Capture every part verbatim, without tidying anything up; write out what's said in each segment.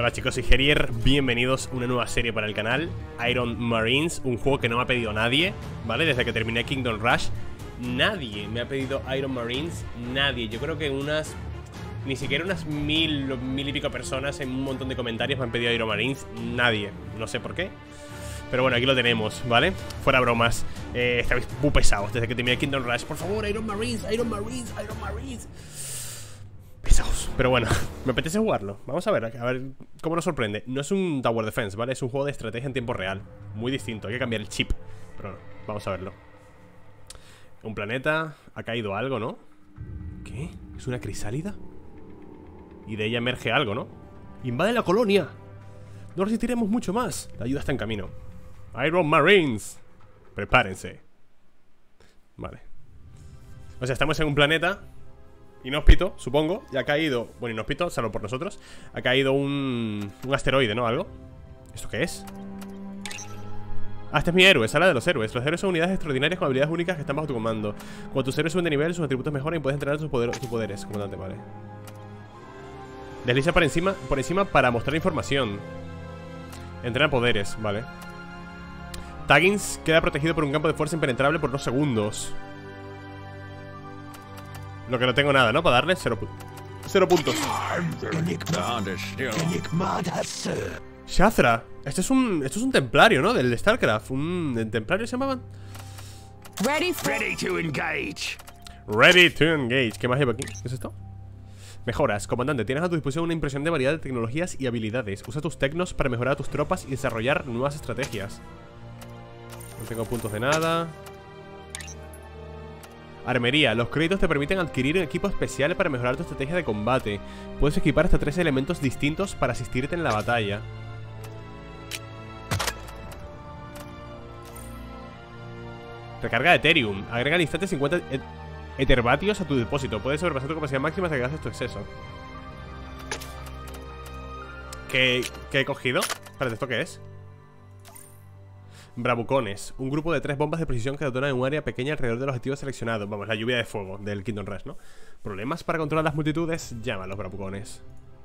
Hola chicos, soy Gerier, bienvenidos a una nueva serie para el canal, Iron Marines, un juego que no me ha pedido nadie, ¿vale? Desde que terminé Kingdom Rush, nadie me ha pedido Iron Marines, nadie. Yo creo que unas, ni siquiera unas mil, mil y pico personas en un montón de comentarios me han pedido Iron Marines, nadie, no sé por qué. Pero bueno, aquí lo tenemos, ¿vale? Fuera bromas, eh, estáis muy pesados desde que terminé Kingdom Rush. Por favor, Iron Marines, Iron Marines, Iron Marines. Pesados, pero bueno, me apetece jugarlo. Vamos a ver, a ver cómo nos sorprende. No es un Tower Defense, ¿vale? Es un juego de estrategia en tiempo real. Muy distinto, hay que cambiar el chip. Pero no, vamos a verlo. Un planeta, ha caído algo, ¿no? ¿Qué? ¿Es una crisálida? Y de ella emerge algo, ¿no? ¡Invade la colonia! No resistiremos mucho más. La ayuda está en camino. Iron Marines, prepárense. Vale. O sea, estamos en un planeta inhóspito, supongo. Y ha caído, bueno, inhóspito, salvo por nosotros. Ha caído un, un asteroide, ¿no? Algo. ¿Esto qué es? Ah, este es mi héroe, sala de los héroes. Los héroes son unidades extraordinarias con habilidades únicas que están bajo tu comando. Cuando tus héroes suben de nivel, sus atributos mejoran y puedes entrenar sus, poder, sus poderes. Comandante, vale. Desliza por encima, por encima para mostrar información. Entrena poderes, vale. Taggins queda protegido por un campo de fuerza impenetrable por dos segundos. Lo que no tengo nada, ¿no? Para darle cero, pu cero puntos. Shazra. Este es un. Esto es un templario, ¿no? Del StarCraft. Un. ¿El templario se llamaban? Ready, for... Ready to engage. Ready to engage. ¿Qué más llevo aquí? ¿Qué es esto? Mejoras, comandante, tienes a tu disposición una impresionante variedad de tecnologías y habilidades. Usa tus tecnos para mejorar a tus tropas y desarrollar nuevas estrategias. No tengo puntos de nada. Armería, los créditos te permiten adquirir un equipo especial para mejorar tu estrategia de combate. Puedes equipar hasta tres elementos distintos para asistirte en la batalla. Recarga de Ethereum, agrega al instante cincuenta et Etherbatios a tu depósito. Puedes sobrepasar tu capacidad máxima hasta que gastes tu exceso. ¿Qué, ¿Qué he cogido? Espérate, ¿esto qué es? Bravucones, un grupo de tres bombas de precisión que detonan en un área pequeña alrededor del objetivo seleccionado. Vamos, la lluvia de fuego del Kingdom Rush, ¿no? Problemas para controlar las multitudes, llama a los bravucones.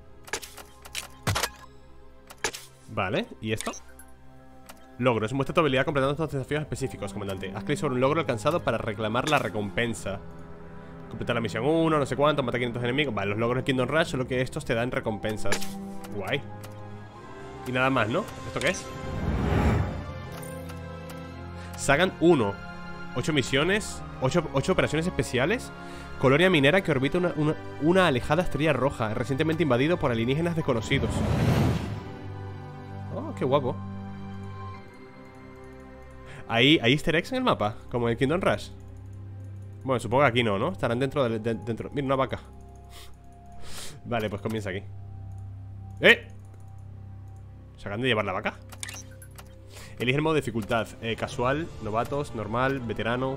Vale, ¿y esto? Logros, muestra tu habilidad completando estos desafíos específicos, comandante. Haz clic sobre un logro alcanzado para reclamar la recompensa. Completar la misión uno, no sé cuánto, mata quinientos enemigos. Vale, los logros de Kingdom Rush son lo que estos te dan recompensas. Guay. Y nada más, ¿no? ¿Esto qué es? Sagan uno, ocho misiones, ocho operaciones especiales. Colonia minera que orbita una, una, una alejada estrella roja, recientemente invadido por alienígenas desconocidos. Oh, qué guapo. ¿Hay, ¿Hay easter eggs en el mapa? Como en el Kingdom Rush. Bueno, supongo que aquí no, ¿no? Estarán dentro de, de, dentro. Mira, una vaca. Vale, pues comienza aquí. ¡Eh! ¿Se acaban de llevar la vaca? Elige el modo de dificultad, eh, casual, novatos, normal, veterano.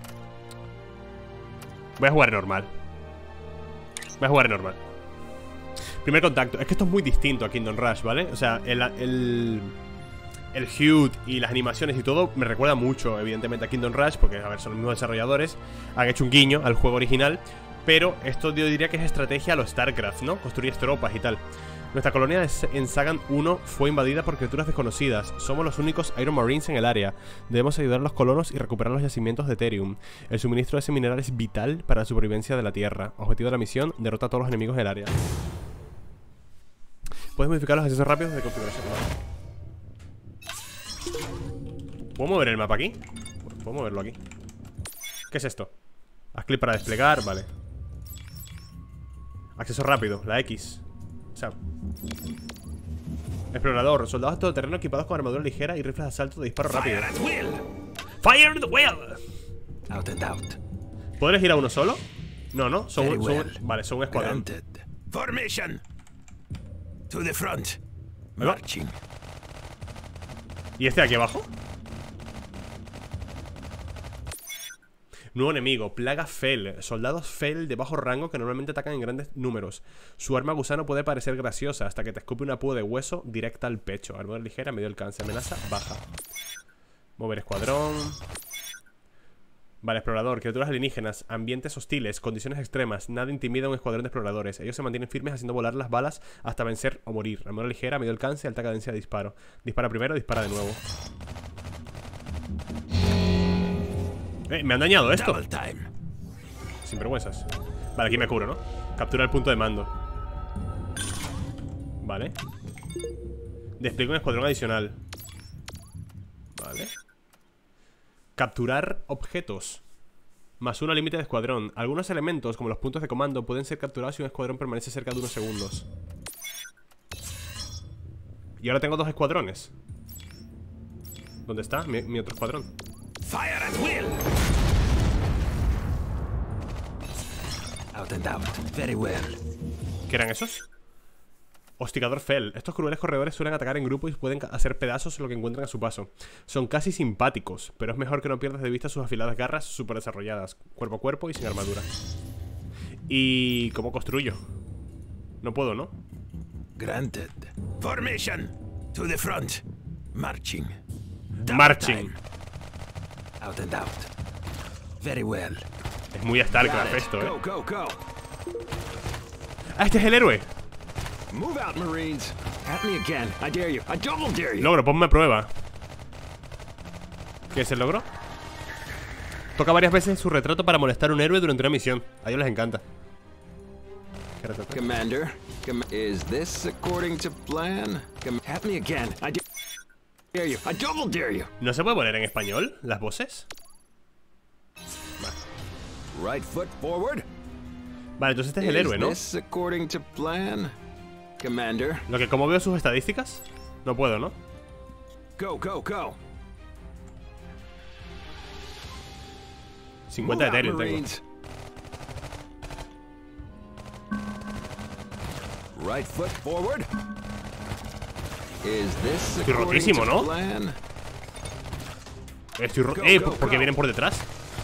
Voy a jugar en normal. Voy a jugar en normal. Primer contacto, es que esto es muy distinto a Kingdom Rush, ¿vale? O sea, el, el, el H U D y las animaciones y todo me recuerda mucho, evidentemente, a Kingdom Rush. Porque, a ver, son los mismos desarrolladores. Han hecho un guiño al juego original. Pero esto yo diría que es estrategia a los StarCraft, ¿no? Construyes tropas y tal. Nuestra colonia en Sagan uno fue invadida por criaturas desconocidas. Somos los únicos Iron Marines en el área. Debemos ayudar a los colonos y recuperar los yacimientos de Ethereum. El suministro de ese mineral es vital para la supervivencia de la Tierra. Objetivo de la misión, derrota a todos los enemigos del área. Puedes modificar los accesos rápidos de configuración. ¿Puedo mover el mapa aquí? Puedo moverlo aquí. ¿Qué es esto? Haz clic para desplegar, vale. Acceso rápido, la X. O sea, explorador, soldados todoterreno equipados con armadura ligera y rifles de asalto de disparo rápido. Fire at will. Fire at will. Out and out. ¿Puedo elegir a uno solo? No, no, son, Very son well. vale, son un escuadrón. Granted. Formation. To the front. Ahí va. Marching. ¿Y este de aquí abajo? Nuevo enemigo, Plaga Fel. Soldados Fel de bajo rango que normalmente atacan en grandes números. Su arma gusano puede parecer graciosa hasta que te escupe una púa de hueso directa al pecho. Armadura ligera, medio alcance. Amenaza baja. Mover escuadrón. Vale, explorador, criaturas alienígenas, ambientes hostiles, condiciones extremas. Nada intimida a un escuadrón de exploradores. Ellos se mantienen firmes haciendo volar las balas hasta vencer o morir. Armadura ligera, medio alcance, alta cadencia de disparo. Dispara primero, dispara de nuevo. Eh, me han dañado esto. Sin vergüenzas. Vale, aquí me curo, ¿no? Captura el punto de mando. Vale. Despliega un escuadrón adicional. Vale. Capturar objetos. Más uno al límite de escuadrón. Algunos elementos, como los puntos de comando, pueden ser capturados si un escuadrón permanece cerca de unos segundos. Y ahora tengo dos escuadrones. ¿Dónde está mi, mi otro escuadrón? Fire at will. Out and out. Very well. ¿Qué eran esos? Hostigador Fell. Estos crueles corredores suelen atacar en grupo y pueden hacer pedazos lo que encuentran a su paso. Son casi simpáticos, pero es mejor que no pierdas de vista sus afiladas garras súper desarrolladas, cuerpo a cuerpo y sin armadura. ¿Y cómo construyo? No puedo, ¿no? Granted. Formation. To the front. Marching. Double Marching. time. Out and out. Very well. Es muy StarCraft Got it. esto, ¿eh? Go, go, go. ¡Ah, este es el héroe! Move out, Marines. At me again. I dare you. I double dare you. Logro, ponme a prueba. ¿Qué es el logro? Toca varias veces su retrato para molestar a un héroe durante una misión. A ellos les encanta. ¿Qué retrato? Commander, com is this according to plan? Com at me again. I dare you. I double dare you. ¿No se puede poner en español las voces? Right foot forward. Vale, entonces este es el héroe, ¿no? Is this according to plan? Commander. Lo que como veo sus estadísticas, no puedo, ¿no? Go, go, go. cincuenta de Move out, Ethereum tengo. Marines. Right foot forward. Is this Estoy according rotísimo, to ¿no? plan? Estoy ro Go, eh, go, ¿por qué go. vienen por detrás?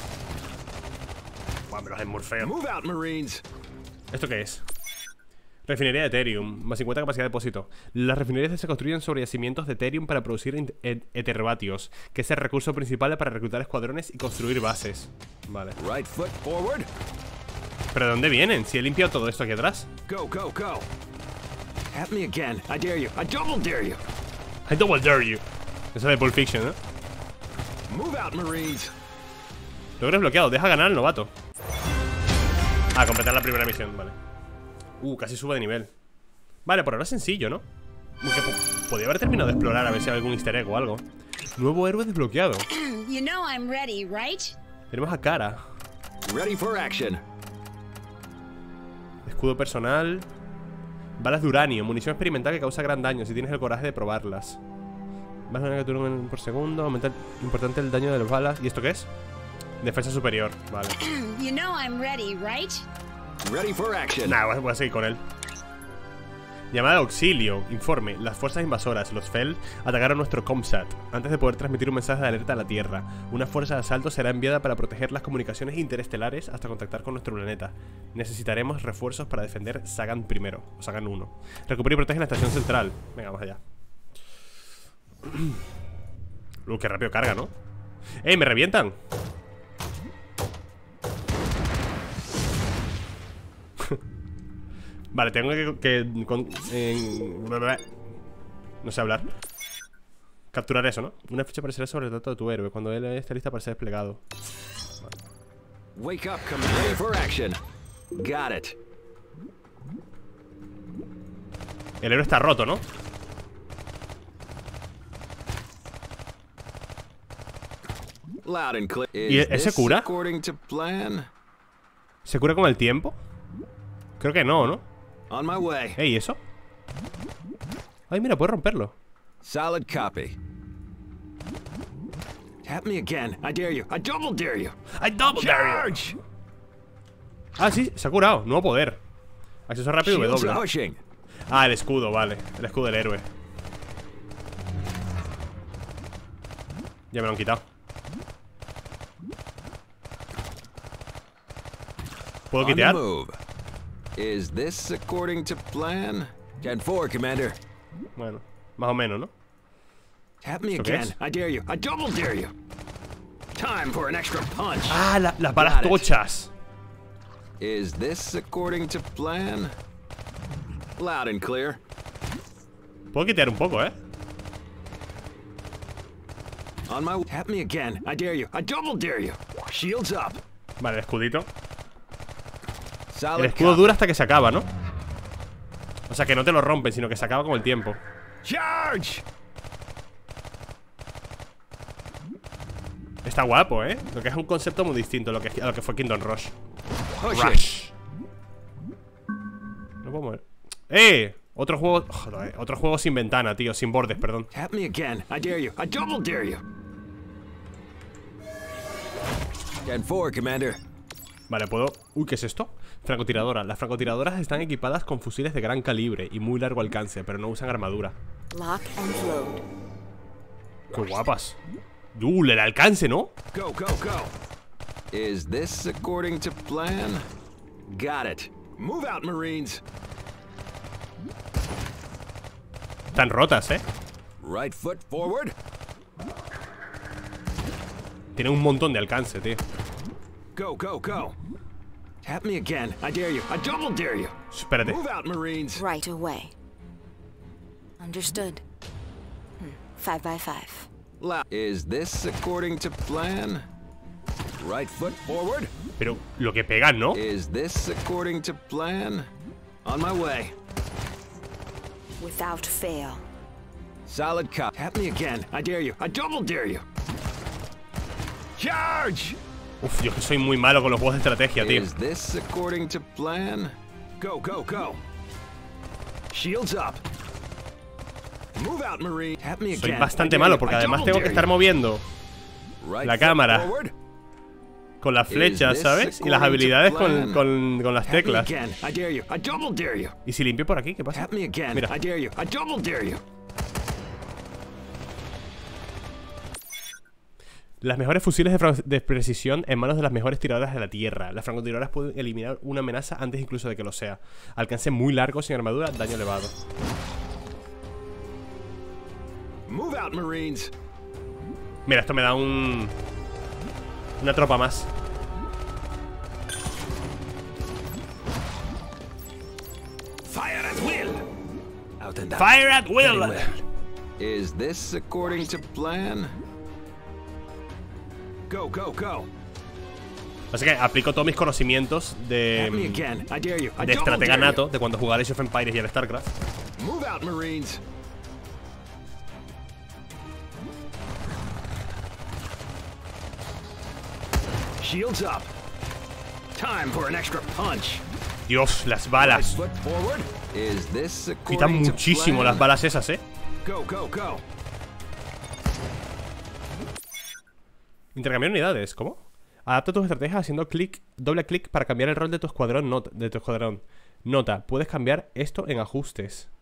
Buah, me los enmorfeo. Move out, Marines. ¿Esto qué es? Refinería de Ethereum, más cincuenta capacidad de depósito. Las refinerías se construyen sobre yacimientos de Ethereum para producir et Etherbatios, que es el recurso principal para reclutar escuadrones y construir bases. Vale. Right foot forward. ¿Pero de dónde vienen? Si he limpiado todo esto aquí atrás. Go, go, go. At me again. I dare you. I double dare you. I double dare you. Eso de Pulp Fiction, ¿no? Move out, Marines. Logro desbloqueado, deja ganar al novato. Ah, completar la primera misión, vale. Uh, casi sube de nivel. Vale, por ahora es sencillo, ¿no? Aunque po podría haber terminado de explorar a ver si hay algún easter egg o algo. Nuevo héroe desbloqueado. You know I'm ready, right? Tenemos a Cara. Ready for action. Escudo personal. Balas de uranio, munición experimental que causa gran daño si tienes el coraje de probarlas. Balas de una criatura por segundo. Aumenta importante el daño de las balas. ¿Y esto qué es? Defensa superior, vale. You know I'm ready, right? Ready for action. Nah, voy a- voy a seguir con él. Llamada de auxilio. Informe. Las fuerzas invasoras, los Fell, atacaron nuestro ComSat antes de poder transmitir un mensaje de alerta a la Tierra. Una fuerza de asalto será enviada para proteger las comunicaciones interestelares hasta contactar con nuestro planeta. Necesitaremos refuerzos para defender Sagan primero, o Sagan uno. Recupera y protege la estación central. Venga, vamos allá. Uh, qué rápido carga, ¿no? ¡Ey, me revientan! Vale, tengo que... que con, en, no sé hablar. Capturar eso, ¿no? Una ficha aparecerá sobre el dato de tu héroe cuando él esté lista para ser desplegado. Vale. Wake up, Commander. Ready for action. Got it. El héroe está roto, ¿no? Loud and clear. ¿Y Is ese this cura? according to plan? ¿Se cura con el tiempo? Creo que no, ¿no? On my way. Ey, ¿y eso? Ay, mira, puedes romperlo. Solid copy. Tap me again. I dare you. I double dare you. ¡I double dare you! Charge! Ah, sí, se ha curado. Nuevo poder. Acceso rápido Shields W. pushing. Ah, el escudo, vale. El escudo del héroe. Ya me lo han quitado. ¿Puedo On the quitear? move. Is this according to plan? ten four, Commander. Bueno, más o menos, ¿no? Tap me ¿Esto qué again. es? I dare you. I double dare you. Time for an extra punch. Ah, la, las balas tochas. Is this according to plan? Loud and clear. Puedo quitear un poco, eh. On my tap me again. I dare you. I double dare you. Shields up. Vale, el escudito. El Solid escudo copy. dura hasta que se acaba, ¿no? O sea, que no te lo rompen, sino que se acaba con el tiempo. Charge. Está guapo, ¿eh? Lo que es un concepto muy distinto a lo que, a lo que fue Kingdom Rush. Push it. Rush. No puedo mover. ¡Eh! Otro juego. Joder, otro juego sin ventana, tío. Sin bordes, perdón. Tap me again. I dare you. I double dare you. ten four, Commander. Vale, puedo. Uy, ¿qué es esto? Francotiradora. Las francotiradoras están equipadas con fusiles de gran calibre y muy largo alcance, pero no usan armadura. Lock and load. ¡Qué guapas! ¡Uh! El alcance, ¿no? Go, go, go. Is this according to plan? Got it. Move out, Marines. Están rotas, ¿eh? Right foot forward. Tienen un montón de alcance, tío. Go, go, go. Tap me again. I dare you. I double dare you. Espérate. Move out, Marines. Right away. Understood. Hmm. Five by five. La Is this according to plan? Right foot forward. Pero lo que pegan, ¿no? Is this according to plan? On my way. Without fail. Solid cop. Tap me again. I dare you. I double dare you. Charge! Uf, yo que soy muy malo con los juegos de estrategia, tío. Is this according to plan? Go, go, go. Shields up. Move out, Marine. Tap me Soy again. bastante I dare malo you. porque I además double tengo que dare estar you. moviendo Right la foot cámara forward. con las flechas, this ¿sabes? Y las according to habilidades con, plan? con, con las Tap me teclas. again. I dare you. I double dare you. ¿Y si limpio por aquí? ¿Qué pasa? Tap me again. Mira. I dare you. I double dare you. Las mejores fusiles de, fran- de precisión en manos de las mejores tiradoras de la Tierra. Las francotiradoras pueden eliminar una amenaza antes incluso de que lo sea. Alcance muy largo, sin armadura, daño elevado. Move out, Marines. Mira, esto me da un... una tropa más. Fire at will. Out and out. Fire at will. Very well. Is this according to plan? Go, go, go. Así que aplico todos mis conocimientos Tap me de... again. I dare you. I de double estratega dare you. nato, de cuando jugaba Age of Empires y el StarCraft. Move out, Marines. Shields up. Time for an extra punch. Dios, las Right balas. foot forward. Is this Quitan according to muchísimo plan? las balas esas, eh. Go, go, go. Intercambiar unidades, ¿cómo? Adapta tus estrategias haciendo clic, doble clic para cambiar el rol de tu escuadrón, not- de tu escuadrón. Nota, puedes cambiar esto en ajustes.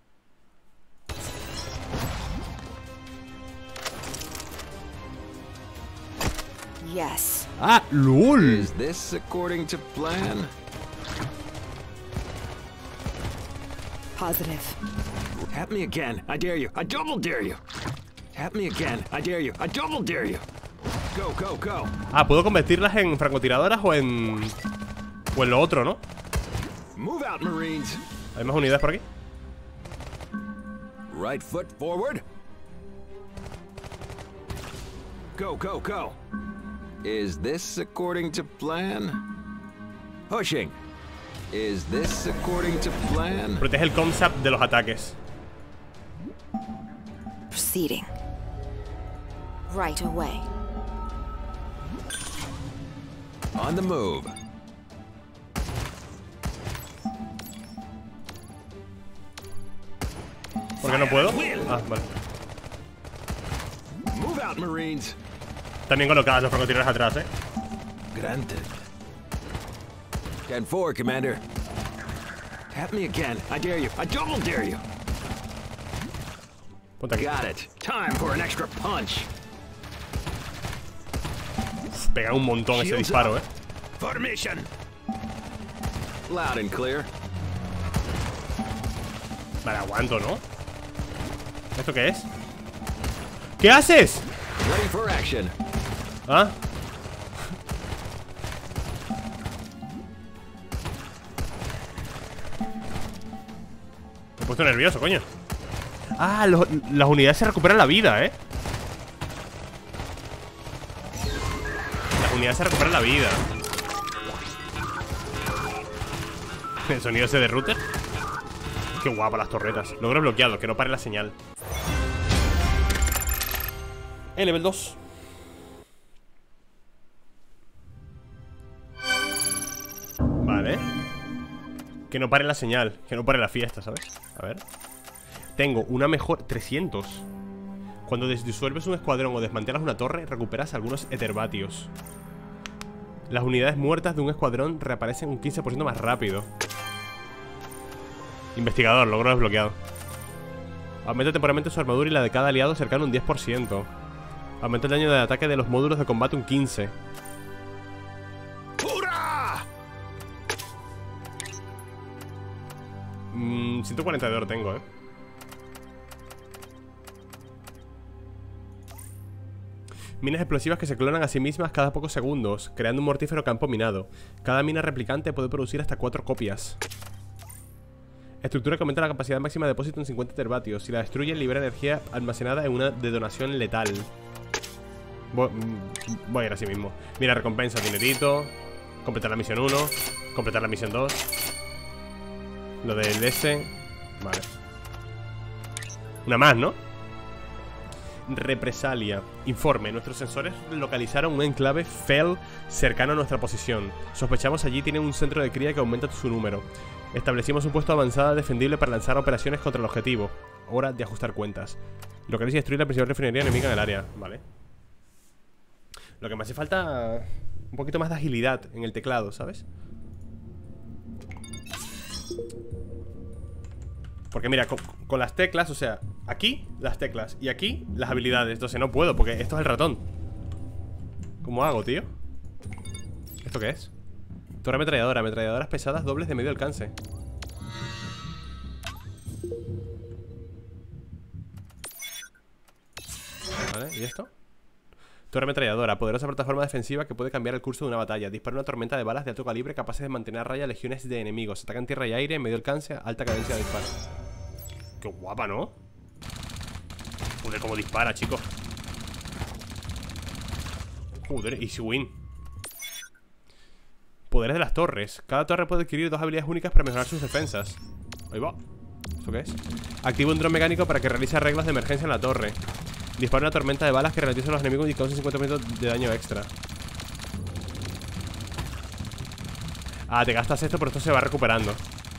Yes. ¡Ah, lol! Is this according to plan? Positive. Tap me again. I dare you. I double dare you. Tap me again. I dare you. I double dare you. Go, go, go. Ah, puedo convertirlas en francotiradoras o en... o en lo otro, ¿no? Move out, Marines. ¿Hay más unidades por aquí? Right foot forward. Go, go, go. Is this according to plan? Pushing. Is this according to plan? Protege el concept de los ataques. Proceeding. Right away. On the move. ¿Por qué no puedo? Ah, vale. Move out, Marines. También colocadas los francotiradores atrás, eh. Granted. ten four, Commander. Tap me again. I dare you. I double dare you. Ponte aquí. Got it. Time for an extra punch. Uf, pega un montón ese Shields disparo, up. eh. Formation. Loud and clear. Vale, aguanto, ¿no? ¿Esto qué es? ¿Qué haces? Ready for action. ¿Ah? puesto nervioso, coño. Ah, los, las unidades se recuperan la vida, ¿eh? Las unidades se recuperan la vida. El sonido ese de router. Qué guapo las torretas. Logro bloqueado, que no pare la señal. El level dos. Vale. Que no pare la señal, que no pare la fiesta, ¿sabes? A ver. Tengo una mejor... trescientos. Cuando disuelves un escuadrón o desmantelas una torre, recuperas algunos eterbatios. Las unidades muertas de un escuadrón reaparecen un quince por ciento más rápido. Investigador, logro desbloqueado. Aumenta temporalmente su armadura y la de cada aliado cercano un diez por ciento. Aumenta el daño de ataque de los módulos de combate un quince. ¡Hurra! Mm, ciento cuarenta de oro tengo, eh. Minas explosivas que se clonan a sí mismas cada pocos segundos, creando un mortífero campo minado. Cada mina replicante puede producir hasta cuatro copias. Estructura que aumenta la capacidad máxima de depósito en cincuenta teravatios. Si la destruye, libera energía almacenada en una detonación letal. Voy, voy a ir así mismo. Mira, recompensa, dinerito. Completar la misión uno. Completar la misión dos. Lo del S. Vale. Una más, ¿no? Represalia. Informe. Nuestros sensores localizaron un enclave Fel cercano a nuestra posición. Sospechamos allí tiene un centro de cría que aumenta su número. Establecimos un puesto de avanzada defendible para lanzar operaciones contra el objetivo. Hora de ajustar cuentas. Localiza y destruir la principal refinería enemiga en el área. Vale. Lo que me hace falta... un poquito más de agilidad en el teclado, ¿sabes? Porque mira, con, con las teclas, o sea, aquí las teclas y aquí las habilidades. Entonces no puedo porque esto es el ratón. ¿Cómo hago, tío? ¿Esto qué es? Torre ametralladora, ametralladoras pesadas dobles de medio alcance. Vale, ¿y esto? Torre ametralladora, poderosa plataforma defensiva que puede cambiar el curso de una batalla. Dispara una tormenta de balas de alto calibre capaces de mantener a raya legiones de enemigos. Atacan tierra y aire, medio alcance, alta cadencia de disparo. Qué guapa, ¿no? Joder, cómo dispara, chicos. Joder, easy win. Poderes de las torres. Cada torre puede adquirir dos habilidades únicas para mejorar sus defensas. Ahí va. ¿Esto qué es? Activa un dron mecánico para que realice arreglos de emergencia en la torre. Dispara una tormenta de balas que ralentiza a los enemigos y causa cincuenta por ciento de daño extra. Ah, te gastas esto, pero esto se va recuperando.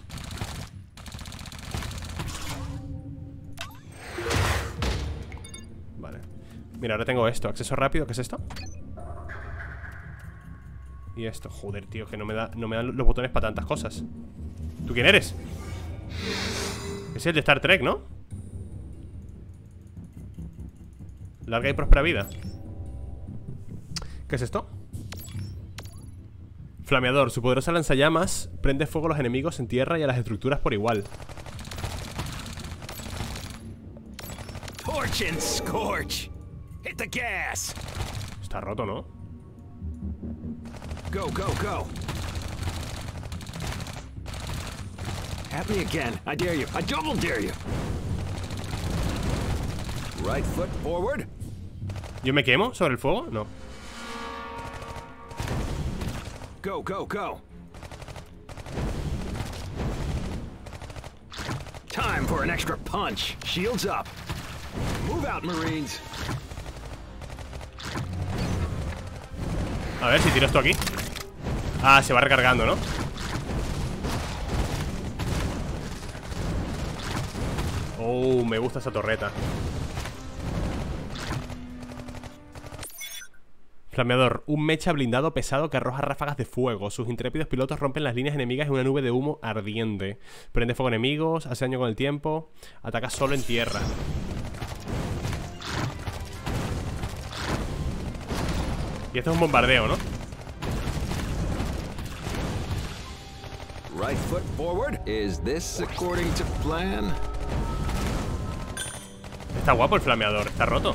Vale. Mira, ahora tengo esto. Acceso rápido, ¿qué es esto? Y esto, joder, tío, que no me da, no me dan los botones para tantas cosas. ¿Tú quién eres? Es el de Star Trek, ¿no? Larga y próspera vida. ¿Qué es esto? Flameador, su poderosa lanzallamas prende fuego a los enemigos en tierra y a las estructuras por igual. Torch and scorch. Hit the gas. Está roto, ¿no? Go, go, go. At me again. I dare you. I double dare you. Right foot forward. ¿Yo me quemo sobre el fuego? No. Go, go, go. Time for an extra punch. Shields up. Move out, Marines. A ver si tiro esto aquí. Ah, se va recargando, ¿no? Oh, me gusta esa torreta. Flameador, un mecha blindado pesado que arroja ráfagas de fuego. Sus intrépidos pilotos rompen las líneas enemigas en una nube de humo ardiente. Prende fuego a enemigos, hace daño con el tiempo. Ataca solo en tierra. Y esto es un bombardeo, ¿no? Right foot forward. Is this according to plan? Está guapo el flameador, está roto.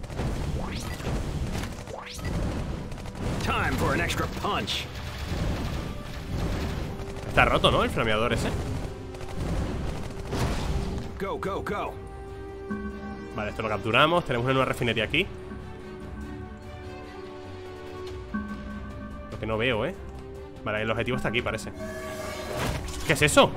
Time for an extra punch. Está roto, ¿no? El flameador ese. Go, go, go. Vale, esto lo capturamos. Tenemos una nueva refinería aquí. Lo que no veo, ¿eh? Vale, el objetivo está aquí, parece. ¿Qué es eso?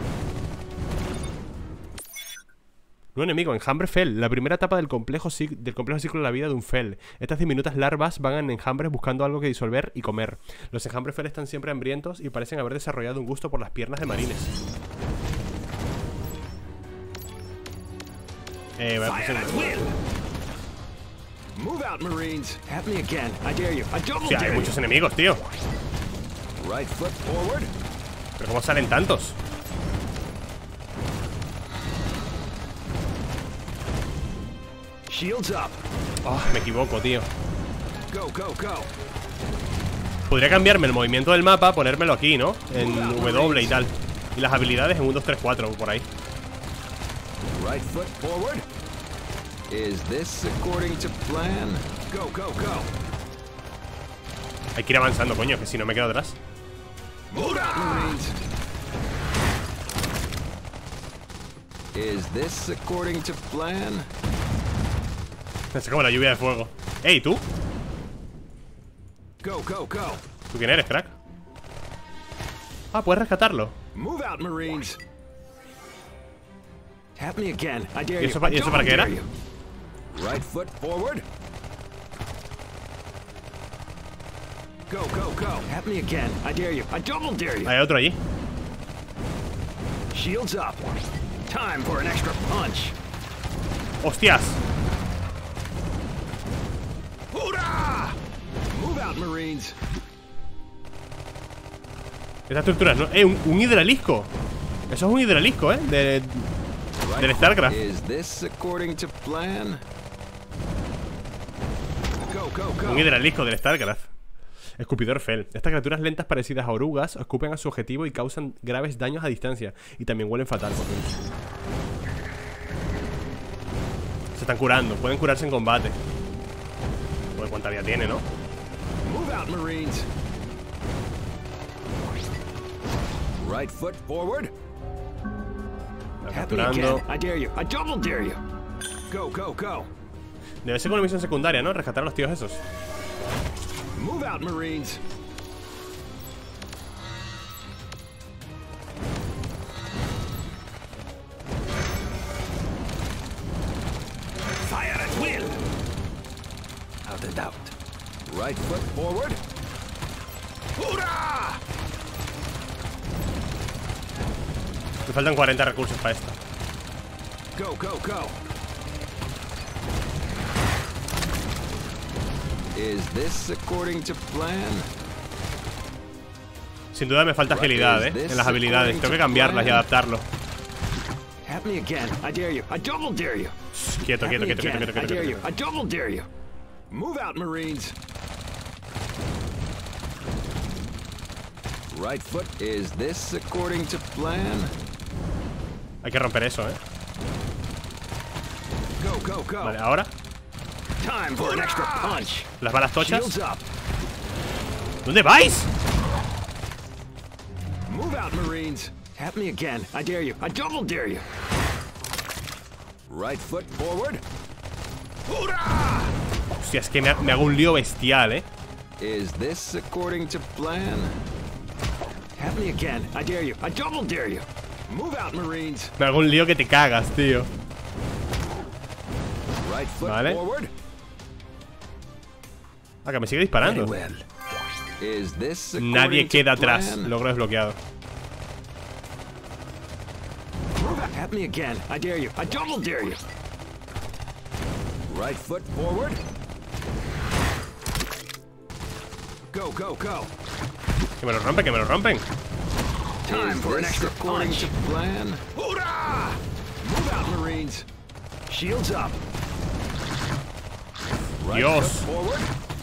Nuevo enemigo, enjambre Fel. La primera etapa del complejo, del complejo ciclo de la vida de un Fel. Estas diminutas larvas van en enjambres buscando algo que disolver y comer. Los enjambres Fel están siempre hambrientos y parecen haber desarrollado un gusto por las piernas de marines. Eh, voy a Fire at will. Move out, Marines. Have me again. I dare you. I double Hostia, hay dare you. muchos enemigos, tío. Right foot forward. Pero ¿cómo salen tantos? Shields up. Oh, me equivoco, tío. Go, go, go. Podría cambiarme el movimiento del mapa, ponérmelo aquí, ¿no? En W y tal. Y las habilidades en uno, dos, tres, cuatro, por ahí. Right foot forward. Is this according to plan? Go, go, go. Hay que ir avanzando, coño, que si no me quedo atrás. Move out, Marines. Is this according to plan? Es como la lluvia de fuego. Ey, ¿tú? Go, go, go. ¿Tú quién eres, crack? Ah, puedes rescatarlo. Move out, Marines. Tap me again. I dare ¿Y you. eso, pa- I ¿y eso para qué double era? dare you. Right foot forward. Go, go, go. Tap me again. I dare you. I double dare you. Hay otro allí. Shields up. Time for an extra punch. ¡Hostias! Hoorah! Move out, Marines. Estas estructuras, ¿no? ¡Eh! Un, un hidralisco. Eso es un hidralisco, ¿eh? De, del StarCraft. Is this according to plan? Go, go, go. Un hidralisco del StarCraft. Escupidor Fel. Estas criaturas lentas parecidas a orugas escupen a su objetivo y causan graves daños a distancia. Y también huelen fatal. Se están curando. Pueden curarse en combate. Pues cuánta vida tiene, ¿no? Move out, Marines. Right foot forward. Está Tap me capturando. again. I dare you. I double dare you. Go, go, go. Debe ser con una misión secundaria, ¿no? Rescatar a los tíos esos. Move out, Marines. Fire at will. Out and out. Right foot forward. Hoorah! Me faltan cuarenta recursos para esto. Go, go, go. Is this according to plan? Sin duda me falta agilidad, ¿eh? En las habilidades. Tengo que cambiarlas y adaptarlo. Have me again. I dare you. I double dare you. Quieto, Have quieto, me quieto, quieto, again. quieto, I quieto, dare you. quieto. I double dare you. Move out, Marines. Right foot. Is this according to plan? Hay que romper eso, ¿eh? Go, go, go. Vale, ahora. Time for an extra punch. Las balas tochas. Shields up. ¿Dónde vais? Move out, Marines. Have me again. I dare you. I double dare you. Right foot forward. Hoorah! Hostia, es que me, ha- me hago un lío bestial, ¿eh? Is this according to plan? Have me again. I dare you. I double dare you. Move out, Marines. Me hago un lío que te cagas, tío. Right foot Vale. forward. Ah, que me sigue disparando. Very well. Is this Nadie according to queda atrás. plan? Logro desbloqueado. Move out. Have me again. I dare you. I double dare you. Right foot forward. Go, go, go. Que me lo rompen, que me lo rompen. Time for an extra according to plan? Hoorah! Move out, Marines. Shields up. Right Dios. foot forward.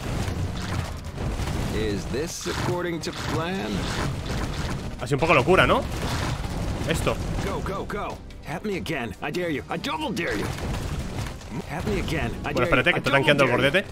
Is this according to plan? Ha sido un poco locura, ¿no? Esto. Go, go, go. Have me again. I dare you. I double dare you. Have me again. I Bueno, dare espérate, you. que I está double tanqueando el dare you. gordete.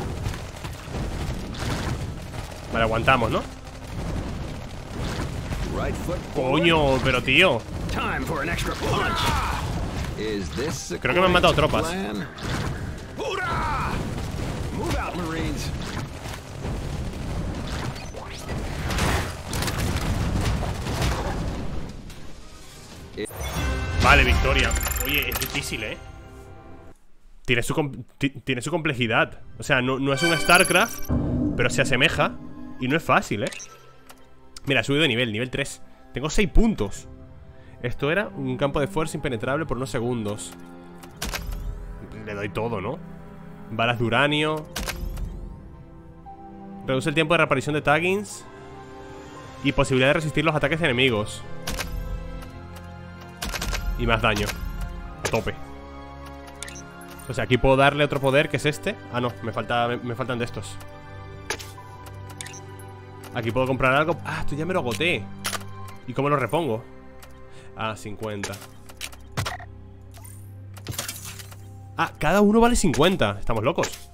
Vale, aguantamos, ¿no? Right foot forward. Coño, pero tío. Time for an extra punch. Is this Creo que me han matado according to tropas. plan? Hoorah! Move out, Marines. Vale, victoria. Oye, es difícil, ¿eh? Tiene su, com- tiene su complejidad. O sea, no, no es un StarCraft, pero se asemeja. Y no es fácil, ¿eh? Mira, he subido de nivel, nivel tres. Tengo seis puntos. Esto era un campo de fuerza impenetrable por unos segundos. Le doy todo, ¿no? Balas de uranio. Reduce el tiempo de reaparición de taggings. Y posibilidad de resistir los ataques enemigos. Y más daño. A tope. O sea, aquí puedo darle otro poder, que es este. Ah, no, me, falta, me, me faltan de estos. Aquí puedo comprar algo. Ah, esto ya me lo agoté. ¿Y cómo lo repongo? Ah, cincuenta. Ah, cada uno vale cincuenta. Estamos locos.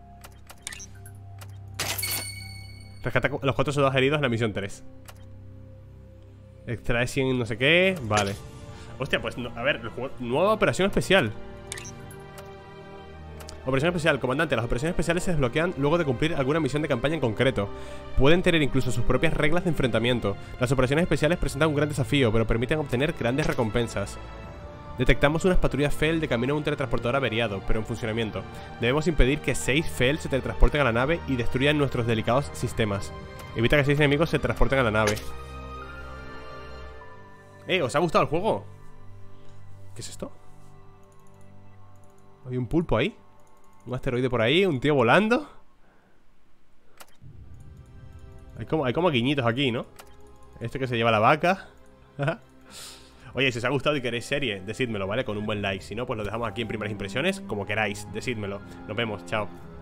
Rescata a los cuatro soldados heridos en la misión tres. Extrae cien no sé qué. Vale. Hostia, pues, no, a ver, el juego, nueva operación especial. Operación especial, comandante. Las operaciones especiales se desbloquean luego de cumplir alguna misión de campaña en concreto. Pueden tener incluso sus propias reglas de enfrentamiento. Las operaciones especiales presentan un gran desafío, pero permiten obtener grandes recompensas. Detectamos unas patrullas F E L de camino a un teletransportador averiado, pero en funcionamiento. Debemos impedir que seis F E L se teletransporten a la nave y destruyan nuestros delicados sistemas. Evita que seis enemigos se transporten a la nave. Eh, ¿os ha gustado el juego? ¿Qué es esto? Hay un pulpo ahí. Un asteroide por ahí, un tío volando. Hay como, hay como guiñitos aquí, ¿no? Este que se lleva la vaca. Oye, si os ha gustado y queréis serie, decídmelo, ¿vale? Con un buen like. Si no, pues lo dejamos aquí en primeras impresiones. Como queráis, decídmelo. Nos vemos, chao.